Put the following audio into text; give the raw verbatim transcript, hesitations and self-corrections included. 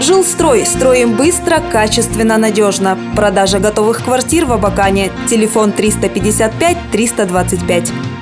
Жилстрой. Строим быстро, качественно, надежно. Продажа готовых квартир в Абакане. Телефон триста пятьдесят пять триста двадцать пять.